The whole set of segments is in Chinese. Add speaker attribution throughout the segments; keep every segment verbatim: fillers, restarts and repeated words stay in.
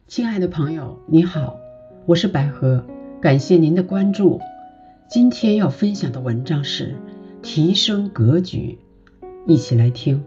Speaker 1: 亲爱的朋友，你好，我是百合，感谢您的关注。今天要分享的文章是提升格局，一起来听。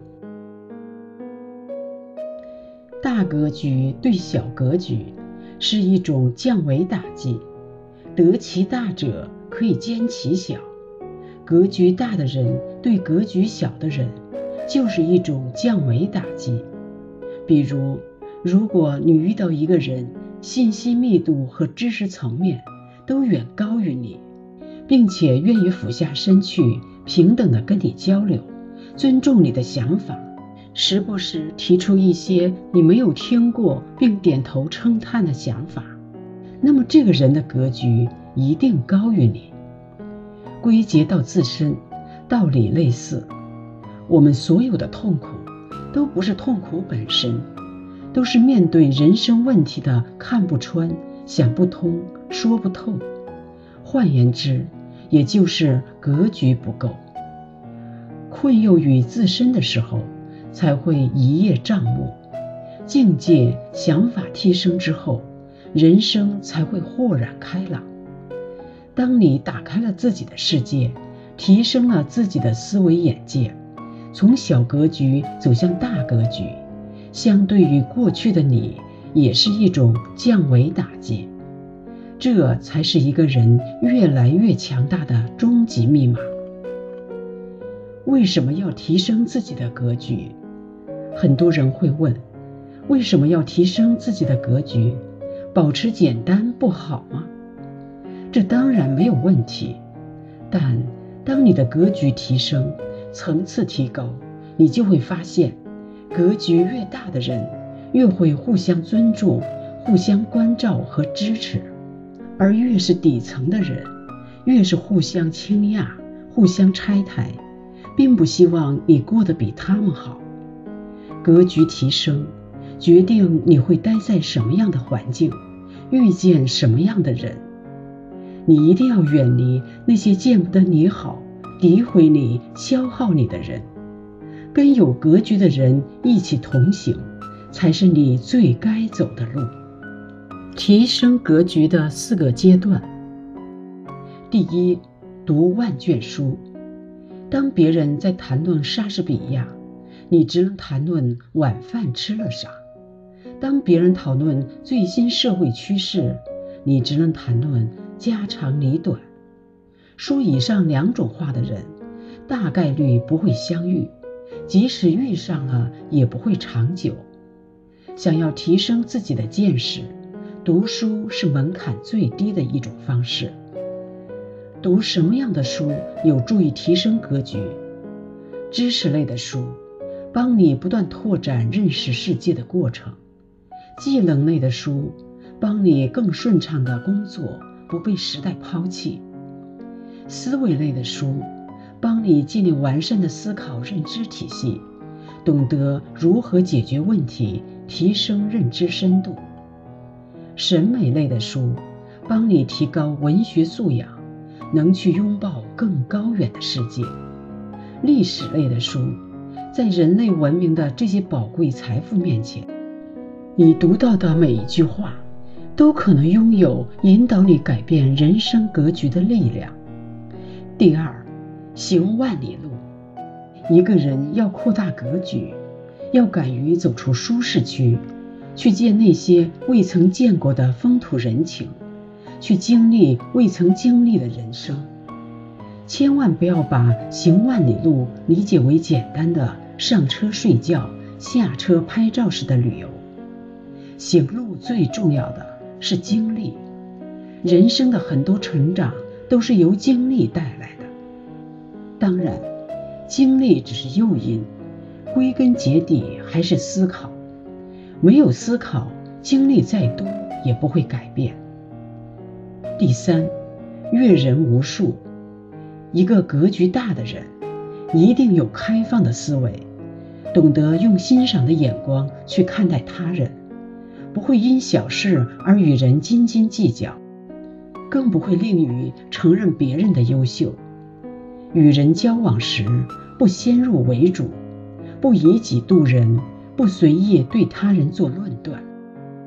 Speaker 1: 大格局对小格局是一种降维打击，得其大者可以兼其小。格局大的人对格局小的人就是一种降维打击。比如，如果你遇到一个人信息密度和知识层面都远高于你，并且愿意俯下身去平等地跟你交流，尊重你的想法，时不时提出一些你没有听过并点头称叹的想法，那么这个人的格局一定高于你。归结到自身，道理类似，我们所有的痛苦都不是痛苦本身，都是面对人生问题的看不穿、想不通、说不透。换言之，也就是格局不够。困囿于自身的时候，才会一叶障目；境界、想法提升之后，人生才会豁然开朗。当你打开了自己的世界，提升了自己的思维眼界，从小格局走向大格局，相对于过去的你，也是一种降维打击。这才是一个人越来越强大的终极密码。为什么要提升自己的格局？很多人会问，为什么要提升自己的格局？保持简单不好吗？这当然没有问题，但当你的格局提升，层次提高，你就会发现，格局越大的人越会互相尊重，互相关照和支持，而越是底层的人越是互相倾轧，互相拆台，并不希望你过得比他们好。格局提升决定你会待在什么样的环境，遇见什么样的人。你一定要远离那些见不得你好、诋毁你、消耗你的人，跟有格局的人一起同行，才是你最该走的路。提升格局的四个阶段。第一，读万卷书。当别人在谈论莎士比亚，你只能谈论晚饭吃了啥；当别人讨论最新社会趋势，你只能谈论家长里短。说以上两种话的人，大概率不会相遇，即使遇上了，也不会长久。想要提升自己的见识，读书是门槛最低的一种方式。读什么样的书有助于提升格局？知识类的书，帮你不断拓展认识世界的过程；技能类的书，帮你更顺畅的工作，不被时代抛弃；思维类的书，帮你建立完善的思考认知体系，懂得如何解决问题，提升认知深度；审美类的书，帮你提高文学素养，能去拥抱更高远的世界；历史类的书，在人类文明的这些宝贵财富面前，你读到的每一句话都可能拥有引导你改变人生格局的力量。第二，行万里路。一个人要扩大格局，要敢于走出舒适区，去见那些未曾见过的风土人情，去经历未曾经历的人生。千万不要把行万里路理解为简单的上车睡觉、下车拍照式的旅游。行路最重要的是经历，人生的很多成长都是由经历带来的。当然，经历只是诱因，归根结底还是思考。没有思考，经历再多也不会改变。第三，阅人无数。一个格局大的人，一定有开放的思维，懂得用欣赏的眼光去看待他人，不会因小事而与人斤斤计较，更不会吝于承认别人的优秀。与人交往时，不先入为主，不以己度人，不随意对他人做论断。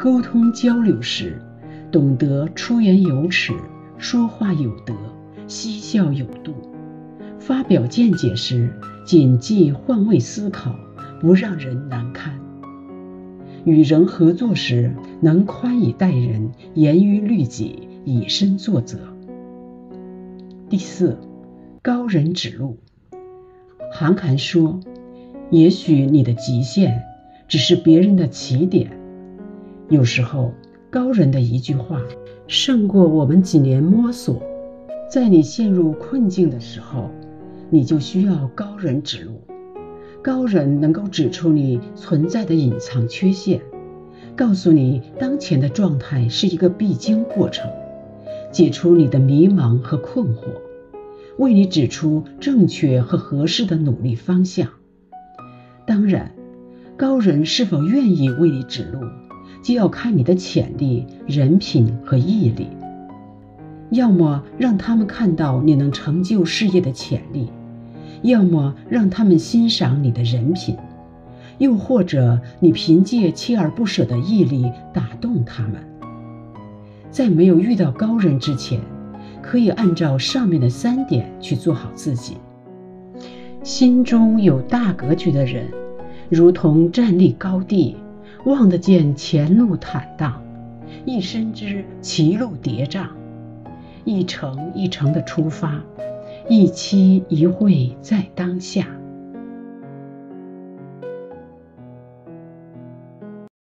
Speaker 1: 沟通交流时，懂得出言有尺，说话有德，嬉笑有度；发表见解时，谨记换位思考，不让人难堪；与人合作时，能宽以待人，严于律己，以身作则。第四，高人指路。韩寒说，也许你的极限只是别人的起点。有时候高人的一句话胜过我们几年摸索。在你陷入困境的时候，你就需要高人指路。高人能够指出你存在的隐藏缺陷，告诉你当前的状态是一个必经过程，解除你的迷茫和困惑，为你指出正确和合适的努力方向。当然，高人是否愿意为你指路，就要看你的潜力、人品和毅力。要么让他们看到你能成就事业的潜力，要么让他们欣赏你的人品，又或者你凭借锲而不舍的毅力打动他们。在没有遇到高人之前，可以按照上面的三点去做好自己。心中有大格局的人，如同站立高地，望得见前路坦荡，一深知歧路叠嶂，一程一程的出发，一期一会在当下。